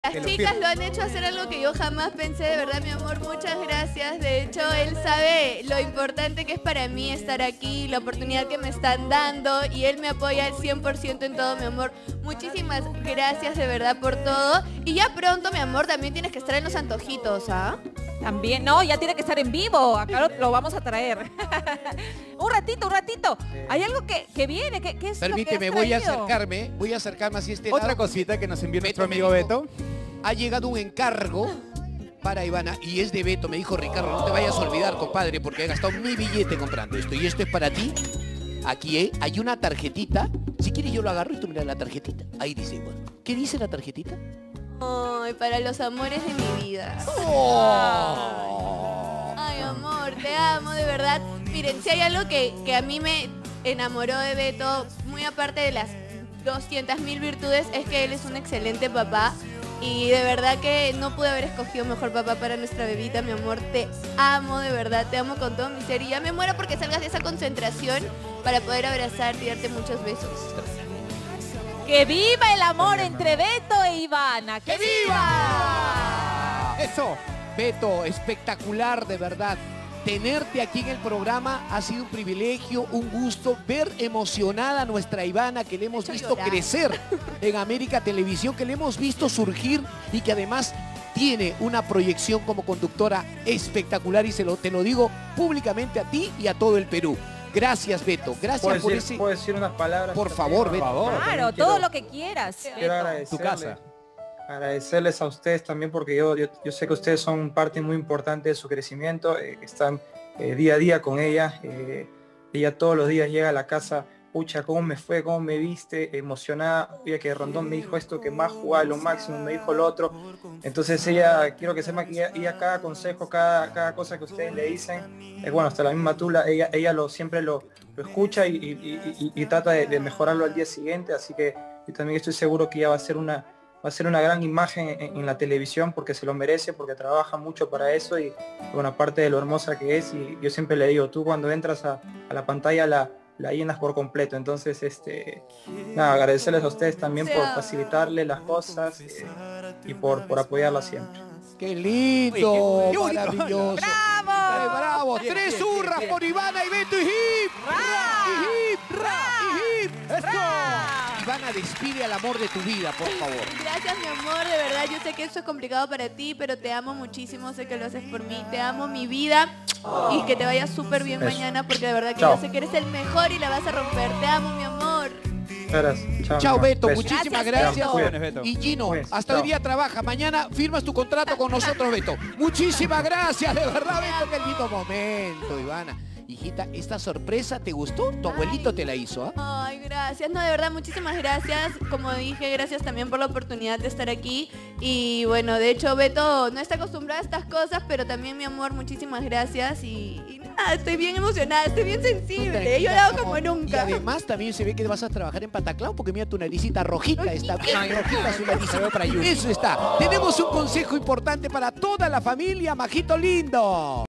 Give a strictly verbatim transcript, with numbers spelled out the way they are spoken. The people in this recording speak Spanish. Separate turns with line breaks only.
Las chicas lo han hecho hacer algo que yo jamás pensé, de verdad, mi amor, muchas gracias. De hecho, él sabe lo importante que es para mí estar aquí, la oportunidad que me están dando y él me apoya al cien por ciento en todo, mi amor. Muchísimas gracias de verdad por todo. Y ya pronto, mi amor, también tienes que estar en los antojitos, ¿ah?
También, no, ya tiene que estar en vivo, acá lo, lo vamos a traer. un ratito, un ratito. Hay algo que, que viene, ¿qué, qué es
Permíteme,
lo que has
voy a
traído?
acercarme, voy a acercarme así a este
Otra
lado.
cosita que nos envió
Beto
nuestro
me
amigo
dijo,
Beto.
Ha llegado un encargo para Ivana y es de Beto. Me dijo, Ricardo, no te vayas a olvidar, compadre, porque he gastado mi billete comprando esto. Y esto es para ti. Aquí ¿eh? hay una tarjetita. Si quieres yo lo agarro y tú miras la tarjetita. Ahí dice igual. ¿Qué dice la tarjetita?
Ay, para los amores de mi vida.
¡Oh!
Ay, amor, te amo, de verdad. Miren, si hay algo que, que a mí me enamoró de Beto, muy aparte de las doscientas mil virtudes, es que él es un excelente papá. Y de verdad que no pude haber escogido mejor papá para nuestra bebita, mi amor. Te amo, de verdad, te amo con todo mi ser. Y ya me muero porque salgas de esa concentración para poder abrazarte y darte muchos besos.
¡Que viva el amor entre Beto e Ivana! ¡Que,
¡Que viva! Eso, Beto, espectacular, de verdad. Tenerte aquí en el programa ha sido un privilegio, un gusto, ver emocionada a nuestra Ivana, que le hemos visto
llorar.
crecer en América Televisión, que le hemos visto surgir y que además tiene una proyección como conductora espectacular y se lo, te lo digo públicamente a ti y a todo el Perú. Gracias, Beto. Gracias
¿Puedo
por
decir,
ese...
¿Puedo decir unas palabras?
Por
también?
favor, Beto.
Por favor.
Claro,
Quiero-
todo lo que quieras.
Quiero
Beto.
agradecerle,
Tu casa.
agradecerles a ustedes también porque yo, yo, yo sé que ustedes son parte muy importante de su crecimiento, eh, están eh, día a día con ella, eh, ella todos los días llega a la casa, pucha, cómo me fue, cómo me viste, emocionada, oye, que Rondón me dijo esto, que más jugaba lo máximo, me dijo lo otro, entonces ella, quiero que sepa que ella, ella cada consejo, cada, cada cosa que ustedes le dicen, eh, bueno, hasta la misma Tula, ella, ella lo, siempre lo, lo escucha y, y- y- y trata de, de mejorarlo al día siguiente, así que y también estoy seguro que ella va a ser una va a ser una gran imagen en, en la televisión porque se lo merece, porque trabaja mucho para eso y bueno, aparte de lo hermosa que es, y yo siempre le digo, tú cuando entras a, a la pantalla la, la llenas por completo, entonces este nada, agradecerles a ustedes también por facilitarle las cosas eh, y por, por apoyarla siempre.
¡Qué lindo!
Oye, qué- qué bonito.
¡Maravilloso!
¡Bravo!
¡Ay, bravo!
Bien,
¡Tres
bien,
hurras
bien,
por Ivana y Beto y hip!
¡Ra!
¡Y hip! ¡Ra! ¡Y hip! ¡Eso!
¡Ra!
Ivana, despide al amor de tu vida, por favor.
Gracias, mi amor, de verdad. Yo sé que esto es complicado para ti, pero te amo muchísimo. Sé que lo haces por mí. Te amo, mi vida. Y que te vaya súper bien
Eso.
mañana, porque de verdad que
Chao.
yo sé que eres el mejor y la vas a romper. Te amo, mi amor.
Gracias. Chao,
Chao,
mi amor.
Beto.
Besos.
Muchísimas
Gracias,
gracias.
Beto.
Jóvenes, Beto.
Y Gino,
Pues,
hasta
chao.
hoy día trabaja. Mañana firmas tu contrato con nosotros, Beto. Muchísimas gracias, de verdad, Beto. Qué lindo momento, Ivana. Hijita, ¿esta sorpresa te gustó? Tu abuelito te la hizo, ¿ah?
Ay, gracias. No, de verdad, muchísimas gracias. Como dije, gracias también por la oportunidad de estar aquí. Y bueno, de hecho, Beto no está acostumbrado a estas cosas, pero también, mi amor, muchísimas gracias. Y, y nada, estoy bien emocionada, estoy bien sensible. He llorado como
Y
nunca.
además también se ve que vas a trabajar en Pataclao porque mira tu naricita rojita, está bien rojita su naricita. Eso está. Tenemos un consejo importante para toda la familia, majito lindo.